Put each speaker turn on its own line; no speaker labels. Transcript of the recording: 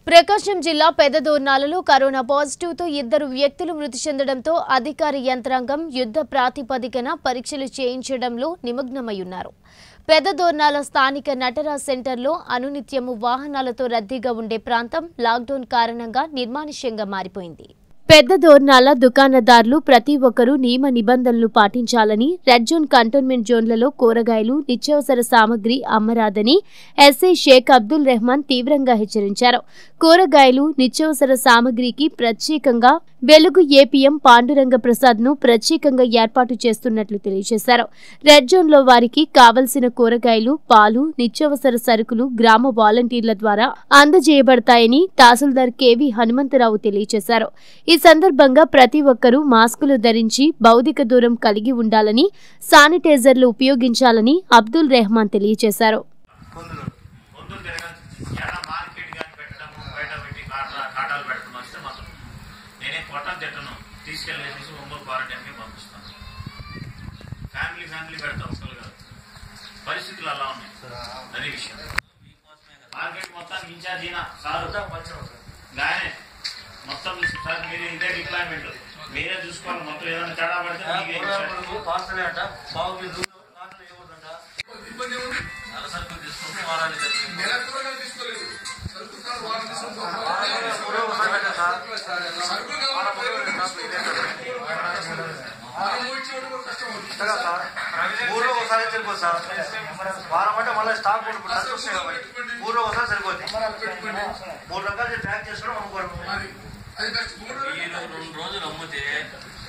ప్రకాశం జిల్లా పెద్దదోర్నాలలో corona positive తో ఇద్దరు వ్యక్తులు మృతి చెందడంతో అధికార యంత్రాంగం యుద్ధ ప్రాతిపదికన పరీక్షలు చేయించడంలో నిమగ్నమయ్యున్నారు. పెద్దదోర్నాల స్థానిక నటరాజ్ సెంటర్లో అనునిత్యము వాహనాలతో రద్దీగా ఉండే ప్రాంతం లాక్డౌన్ కారణంగా నిర్మానుష్యంగా మారిపోయింది. పెద్దదోర్నాల దుకాణదారులు ప్రతి ఒక్కరూ నియమ నిబంధనలు పాటించాలని, రెడ్ జోన్ కంటోన్మెంట్ జోన్లలో కూరగాయలు, నిత్యావసర సామగ్రి అమ్మరాదని ఎస్ఐ షేక్ అబ్దుల్ రెహమాన్ తీవ్రంగా హెచ్చరించారు. కూరగాయలు, నిత్యావసర సామగ్రికి ప్రత్యేకంగా వెలుగు ఏపీఎం పాండురంగ ప్రసాద్ ను ప్రత్యేకంగా ఏర్పాటు చేస్తున్నట్లు తెలియజేశారు. రెడ్ జోన్ లో వారికి కావలసిన కూరగాయలు, పాలు, నిత్యావసర సరుకులు గ్రామ వాలంటీర్ల ద్వారా అందజేయబడతాయని తహసీల్దార్ కేవి హనుమంతరావు తెలియజేశారు. ఈ సందర్భంగా ప్రతి ఒక్కరూ మాస్కులు ధరించి భౌతిక దూరం కలిగి ఉండాలని, శానిటైజర్లు ఉపయోగించాలని అబ్దుల్ రెహమాన్ తెలియజేశారు.
పరిస్థితులు అలా ఉన్నాయి. అదే విషయం మార్కెట్ మొత్తానికి ఇన్ఛార్జ్ గానే మొత్తం సార్ మీరు ఇదే డిప్లాయ్మెంట్ మీరే చూసుకోవాలి. మొత్తం ఏదైనా తేడా పడితే సరుకులు తీసుకుంటే వారాన్ని ఊర్లో ఒకసారి సరిపోతుంది సార్. వారం అంటే మళ్ళీ స్టాక్ వస్తాయి కాబట్టి ఊర్లో ఒకసారి సరిపోతుంది. 3 రకాలు ప్యాక్ చేసుకోవడం అమ్ముకోవడం. 2 రోజులు అమ్మితే